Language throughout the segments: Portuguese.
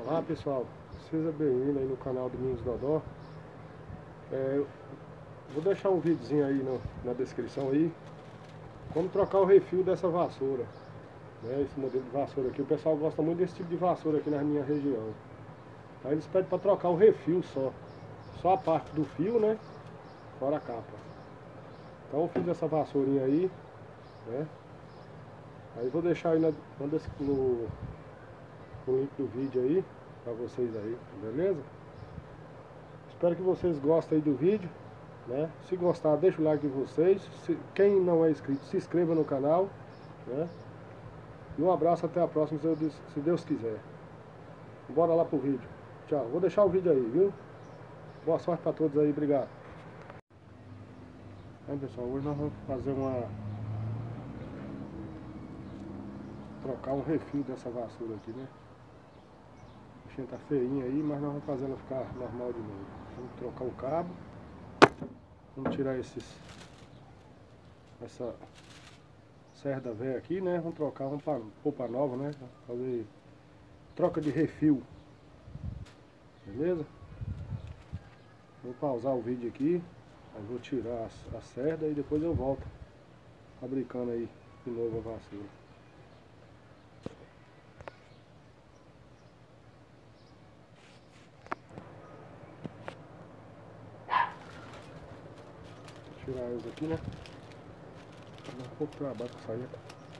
Olá pessoal, seja bem-vindo aí no canal Domingos Dodó. Vou deixar um videozinho aí na descrição aí, como trocar o refil dessa vassoura, né? Esse modelo de vassoura aqui, o pessoal gosta muito desse tipo de vassoura aqui na minha região. Aí eles pedem para trocar o refil só a parte do fio, né? Fora a capa. Então eu fiz essa vassourinha aí, né? Aí vou deixar aí no link do vídeo aí para vocês aí, beleza? Espero que vocês gostem aí do vídeo, né? Se gostar, deixa o like de vocês. Quem não é inscrito, se inscreva no canal, né? E um abraço, até a próxima, se Deus quiser. Bora lá pro vídeo. Tchau. Vou deixar o vídeo aí, viu? Boa sorte para todos aí, obrigado. Aí, pessoal, hoje nós vamos fazer trocar um refil dessa vassoura aqui, né? A bichinha tá feinha aí, mas nós vamos fazer ela ficar normal de novo. Vamos trocar o cabo. Vamos tirar essa cerda velha aqui, né? Vamos trocar, vamos pôr pra nova, né? Fazer troca de refil. Beleza? Vou pausar o vídeo aqui. Aí vou tirar a cerda e depois eu volto fabricando aí de novo a vassoura. Vou tirar eles aqui, né? Dá um pouco de trabalho pra sair.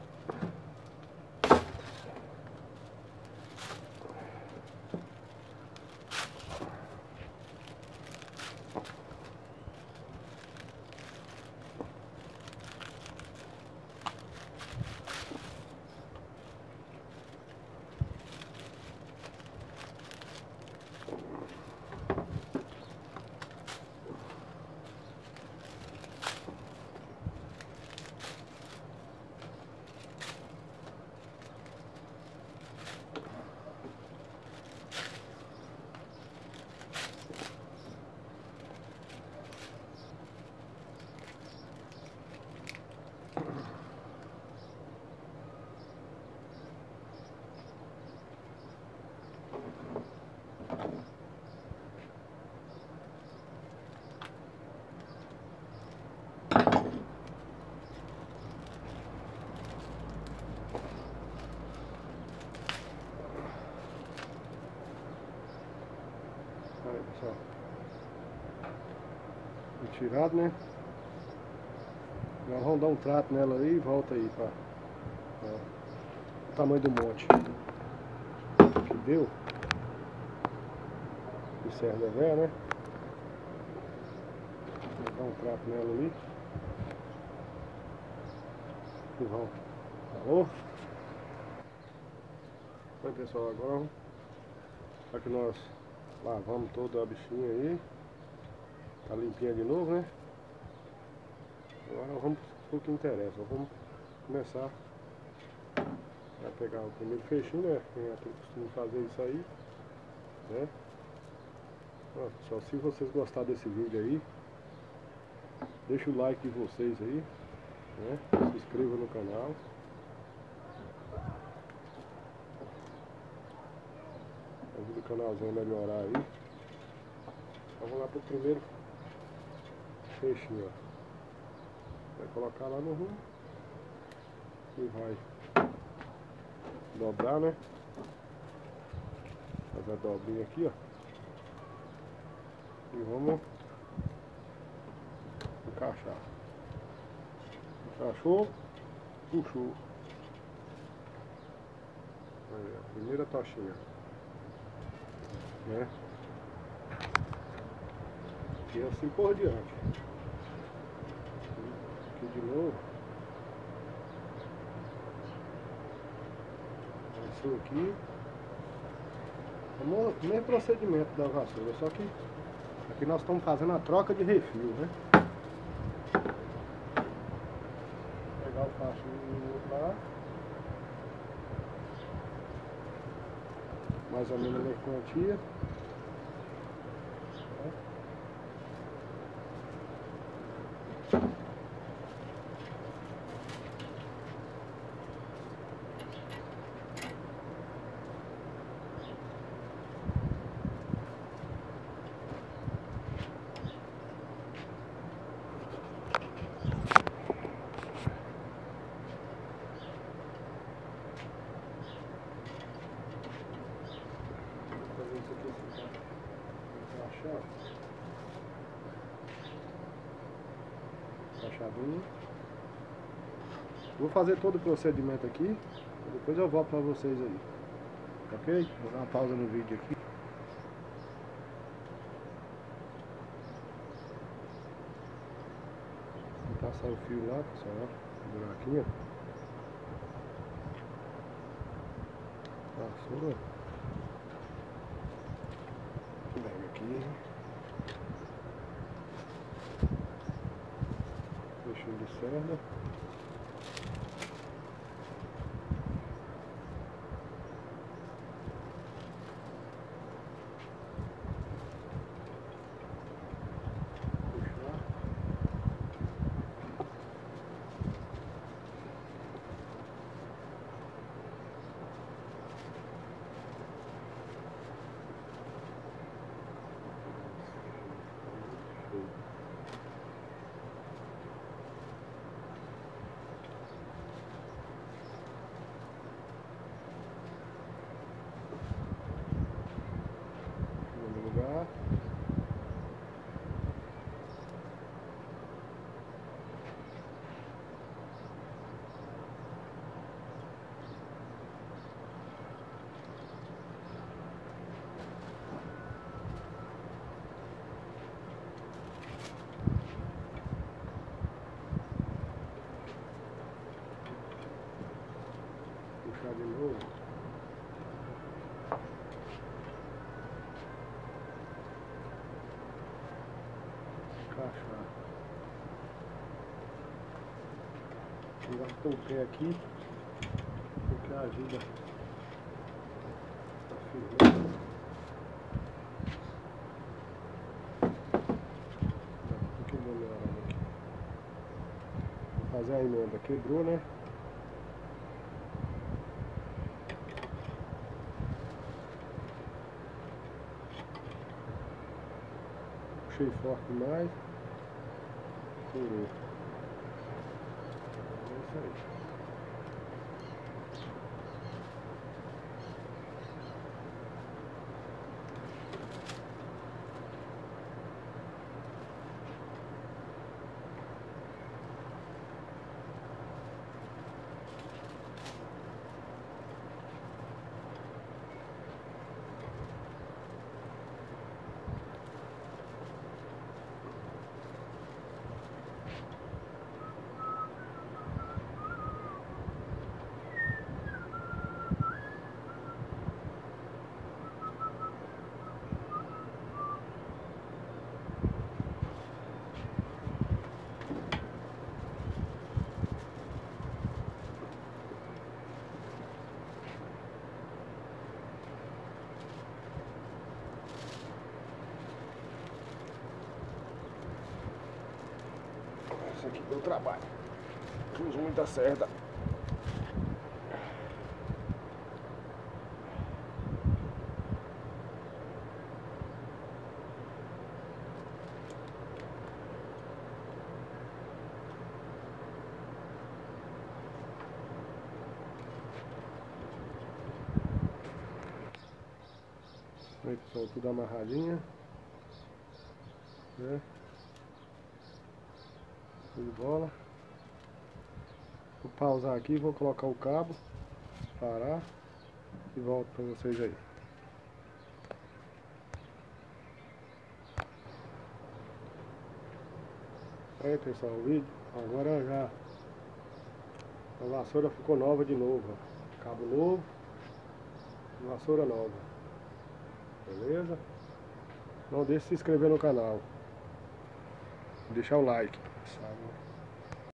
Aí, pessoal, retirado, né? Nós vamos dar um trato nela aí e volta aí pra o tamanho do monte que deu. De cerda velha, né? Vou dar um trato nela ali e vamos. Alô? Oi, pessoal, agora aqui nós lavamos toda a bichinha aí. Tá limpinha de novo, né? Agora vamos pro que interessa. Vamos começar a pegar o primeiro fechinho, né? Quem costuma fazer isso aí, né? Ó, pessoal, se vocês gostaram desse vídeo aí, deixa o like de vocês aí, né? Se inscreva no canal. Ajuda o canalzinho a melhorar aí. Vamos lá pro primeiro fechinho, ó. Vai colocar lá no rumo e vai dobrar, né? Fazer a dobrinha aqui, ó. E vamos encaixar. Encaixou, puxou. Aí, a primeira tochinha, né? E assim por diante. Aqui de novo. Isso aqui. É o mesmo procedimento da vassoura, só que aqui nós estamos fazendo a troca de refil, né? Vou pegar o faixinho do outro lá. Mais ou menos a mesma quantia. Fechado. Fechadinho. Vou fazer todo o procedimento aqui. Depois eu volto pra vocês aí. Ok? Vou dar uma pausa no vídeo aqui. Vou passar o fio lá, pessoal, ó. Buraquinho. Passou. Pega aqui. Fechou de cerda. Lugar. Puxar de novo. Encaixar. Engastou o pé aqui, porque ajuda a firmar. Um pouquinho melhorado aqui. Vou fazer a emenda. Quebrou, né? Puxei forte demais. Furou. É isso aí. Isso aqui deu trabalho. Uso muita cerda. Aí, pessoal, tudo amarradinho, né? Show de bola. Vou pausar aqui, vou colocar o cabo, parar e volto para vocês aí. Aí, pessoal, o vídeo agora já a vassoura ficou nova de novo, ó. Cabo novo, vassoura nova. Beleza? Não deixe de se inscrever no canal. Deixar o like. Sabe?